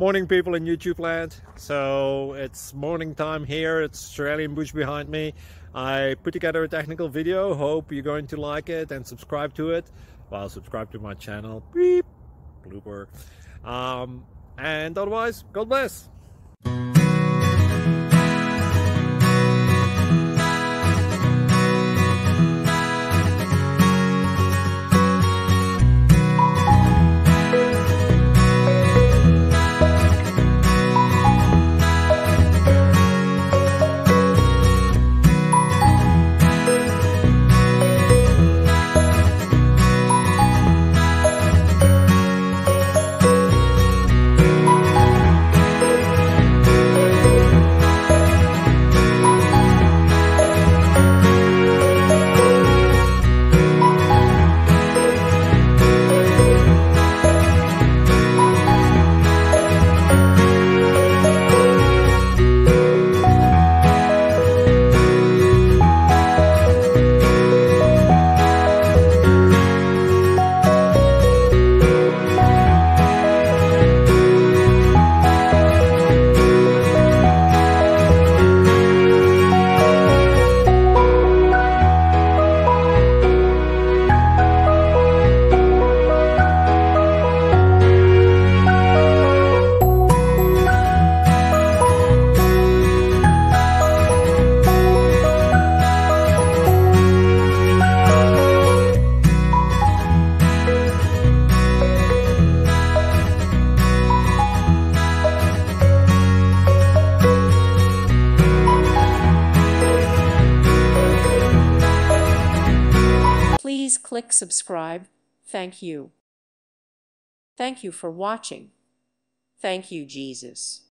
Morning, people in YouTube land. So it's morning time here. It's Australian bush behind me. I put together a technical video. Hope you're going to like it and subscribe to it. Well, subscribe to my channel. Beep. Blooper. And otherwise, God bless. Please click subscribe. Thank you. Thank you for watching. Thank you, Jesus.